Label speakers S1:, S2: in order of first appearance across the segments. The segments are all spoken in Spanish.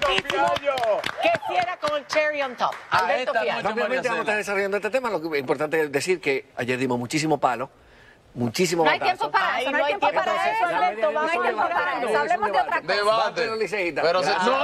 S1: rapidísimo que hiciera con el cherry on top. Alberto Fiallo.
S2: Rápidamente vamos a estar desarrollando este tema. Lo que es importante es decir que ayer dimos muchísimo palo. Muchísimo
S3: No hay tiempo para eso, no hay tiempo para eso, Alberto, no hay tiempo para eso. Hablemos de otra cosa.
S4: Debate.
S2: Pero
S3: no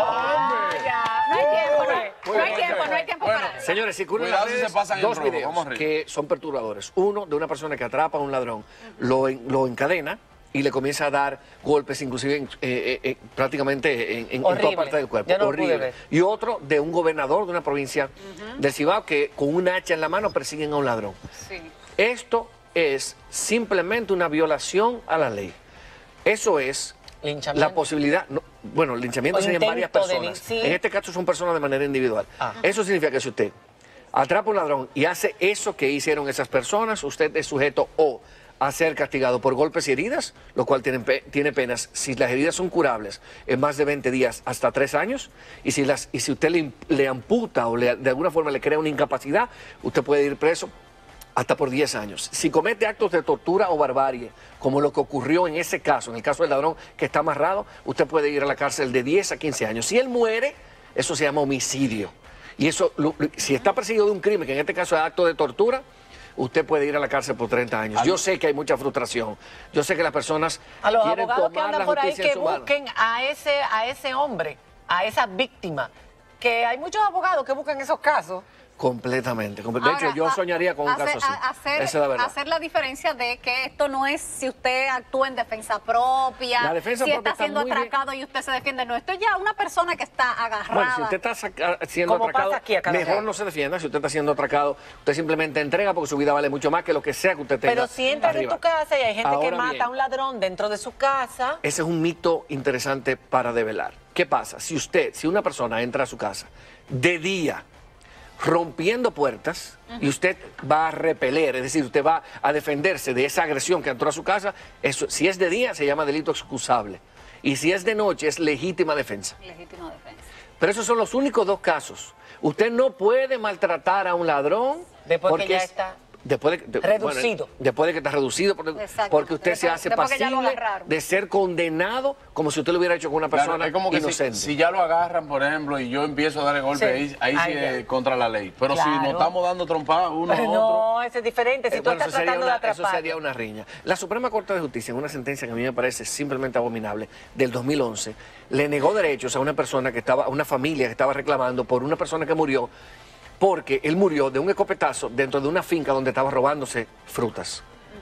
S3: hay tiempo para eso.
S2: Señores, circulan
S4: Cuidado
S2: las
S4: si
S2: redes
S4: se pasan en
S2: dos
S4: rojo,
S2: videos
S4: vamos arriba.
S2: que son perturbadores. Uno de una persona que atrapa a un ladrón, lo encadena y le comienza a dar golpes, inclusive prácticamente en toda parte del cuerpo.
S1: Yo no lo pude
S2: Horrible.
S1: ver.
S2: Y otro de un gobernador de una provincia del Cibao que con un hacha en la mano persiguen a un ladrón.
S3: Sí.
S2: Esto es simplemente una violación a la ley. Eso es
S1: Linchamiento.
S2: la posibilidad. Bueno, el linchamiento
S1: O
S2: serían varias
S1: intento de
S2: personas.
S1: sí.
S2: En este caso son personas de manera individual.
S1: Ajá.
S2: Eso significa que si usted atrapa a un ladrón y hace eso que hicieron esas personas, usted es sujeto o a ser castigado por golpes y heridas, lo cual tiene penas, si las heridas son curables, en más de 20 días hasta 3 años, y si usted le amputa o de alguna forma le crea una incapacidad, usted puede ir preso hasta por 10 años. Si comete actos de tortura o barbarie, como lo que ocurrió en ese caso, en el caso del ladrón que está amarrado, usted puede ir a la cárcel de 10 a 15 años. Si él muere, eso se llama homicidio. Y eso, si está perseguido de un crimen, que en este caso es acto de tortura, usted puede ir a la cárcel por 30 años. Yo sé que hay mucha frustración. Yo sé que las personas
S1: A los
S2: quieren
S1: abogados que
S2: tomar la
S1: andan por ahí
S2: justicia en
S1: que
S2: su mano.
S1: busquen a ese hombre, a esa víctima, que hay muchos abogados que buscan esos casos.
S2: Completamente. De
S3: Ahora,
S2: hecho, yo soñaría con un caso así. Esa es la verdad.
S3: Hacer la diferencia de que esto no es si usted actúa en defensa propia,
S2: La defensa
S3: si
S2: propia
S3: está
S2: está
S3: siendo
S2: muy bien.
S3: atracado y usted se defiende. No, esto es ya una persona que está agarrada.
S2: Bueno, si usted está siendo
S1: Como
S2: atracado,
S1: pasa aquí a cada
S2: mejor
S1: rato.
S2: no se defienda. Si usted está siendo atracado, usted simplemente entrega porque su vida vale mucho más que lo que sea que usted tenga.
S1: Pero si entras en
S2: arriba.
S1: tu casa y hay gente que
S2: Ahora
S1: mata
S2: bien,
S1: a un ladrón dentro de su casa,
S2: ese es un mito interesante para develar. ¿Qué pasa? Si una persona entra a su casa de día rompiendo puertas y usted va a repeler, es decir, usted va a defenderse de esa agresión que entró a su casa, eso, si es de día se llama delito excusable y si es de noche es legítima defensa.
S3: Legítima defensa.
S2: Pero esos son los únicos dos casos. Usted no puede maltratar a un ladrón
S1: Después que
S2: porque
S1: ya está
S2: reducido.
S1: reducido.
S2: Después de que está reducido,
S3: Exacto.
S2: porque usted se hace
S3: Después que ya lo
S2: pasible
S3: agarraron.
S2: de ser condenado como si usted lo hubiera hecho con una persona
S4: Claro, es como que
S2: inocente.
S4: si ya lo agarran, por ejemplo, y yo empiezo a darle golpes,
S1: Sí.
S4: ahí sí
S1: Ahí ya.
S4: es contra la ley. Pero si
S1: Claro.
S4: nos estamos dando trompadas uno a
S1: pero
S4: otro...
S1: no, eso es diferente. Si tú
S2: Bueno,
S1: estás tratando de
S2: eso
S1: atrapar.
S2: sería una riña. La Suprema Corte de Justicia, en una sentencia que a mí me parece simplemente abominable, del 2011, le negó derechos a una persona a una familia que estaba reclamando por una persona que murió, porque él murió de un escopetazo dentro de una finca donde estaba robándose frutas.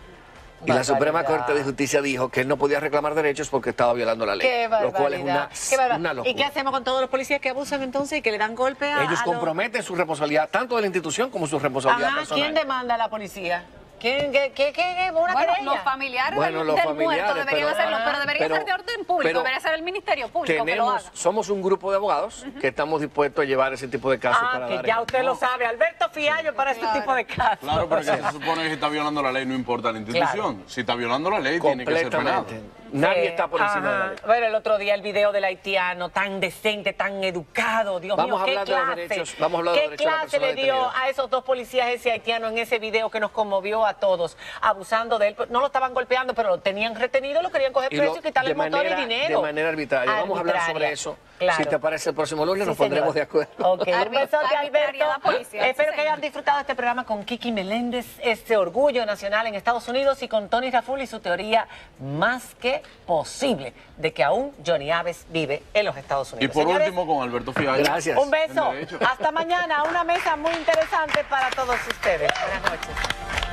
S2: Y la Suprema
S1: Barbaridad.
S2: Corte de Justicia dijo que él no podía reclamar derechos porque estaba violando la ley.
S1: Qué
S2: Lo
S1: barbaridad.
S2: cual es
S1: Qué barbaridad.
S2: una locura.
S1: ¿Y qué hacemos con todos los policías que abusan entonces y que le dan golpe a
S2: Ellos
S1: a los-
S2: comprometen su responsabilidad, tanto de la institución como su responsabilidad
S1: Ajá,
S2: personal.
S1: ¿quién demanda a la policía? ¿Quién? ¿Qué? ¿Una
S3: Bueno,
S1: querella?
S3: los familiares
S2: Bueno,
S3: del,
S2: los
S3: del
S2: familiares,
S3: muerto deberían
S2: pero-
S3: hacerlo, pero debería
S2: pero-
S3: ser de orden público,
S2: pero
S3: debería ser el Ministerio Público que lo haga.
S2: Somos un grupo de abogados que estamos dispuestos a llevar ese tipo de casos para
S1: que
S2: dar
S1: ya
S2: ejemplo.
S1: usted lo sabe. Alberto Fiallo para este tipo de casos.
S4: Claro, pero que se supone que si está violando la ley no importa la institución.
S1: Claro.
S4: Si está violando la ley tiene que ser penado.
S2: Completamente. Nadie está por encima de la ley.
S1: Bueno, el otro día el video del haitiano, tan decente, tan educado, Dios
S2: Vamos a
S1: mío,
S2: hablar
S1: qué
S2: de los
S1: clase.
S2: derechos, vamos a hablar de los
S1: ¿Qué
S2: derechos de la
S1: clase
S2: persona
S1: le dio
S2: detenida.
S1: a esos dos policías ese haitiano en ese video que nos conmovió a todos, abusando de él? No lo estaban golpeando, pero lo tenían retenido, lo querían coger preso y quitarle el motor y dinero.
S2: De manera arbitraria. Vamos a hablar sobre
S1: Arbitraria.
S2: eso.
S1: Claro.
S2: Si te parece el próximo lunes,
S1: Sí,
S2: nos pondremos
S1: señor.
S2: de acuerdo.
S1: Ok, un besote, Alberto.
S3: Arbitrariedad policial,
S1: Espero
S3: sí,
S1: que hayan
S3: señor.
S1: disfrutado este programa con Kiki Meléndez, este orgullo nacional en Estados Unidos, y con Tony Raful y su teoría más que posible de que aún Johnny Aves vive en los Estados
S4: Y
S1: Unidos.
S4: por
S1: Señores,
S4: último con Alberto Fiallo.
S2: Gracias.
S1: un beso.
S4: En derecho.
S1: Hasta mañana. Una mesa muy interesante para todos ustedes. Buenas noches.